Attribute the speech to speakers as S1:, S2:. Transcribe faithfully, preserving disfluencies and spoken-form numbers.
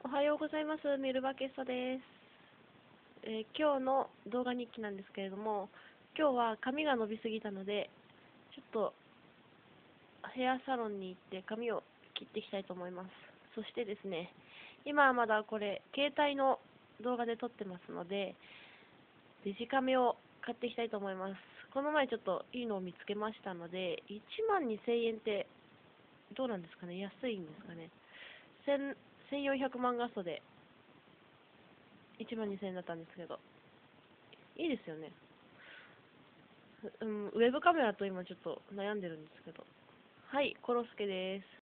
S1: おはようございます。ミルバケッサです。えー今日の動画日記なんですけれども、今日は髪が伸びすぎたので、ちょっとヘアサロンに行って髪を切っていきたいと思います。そしてですね、今はまだこれ、携帯の動画で撮ってますので、デジカメを買っていきたいと思います。この前ちょっといいのを見つけましたので、いちまんにせんえんってどうなんですかね、安いんですかね。せんよんひゃくまん画素でいちまんにせんえんだったんですけど、いいですよね。うん、ウェブカメラと今ちょっと悩んでるんですけど。はい、コロスケです。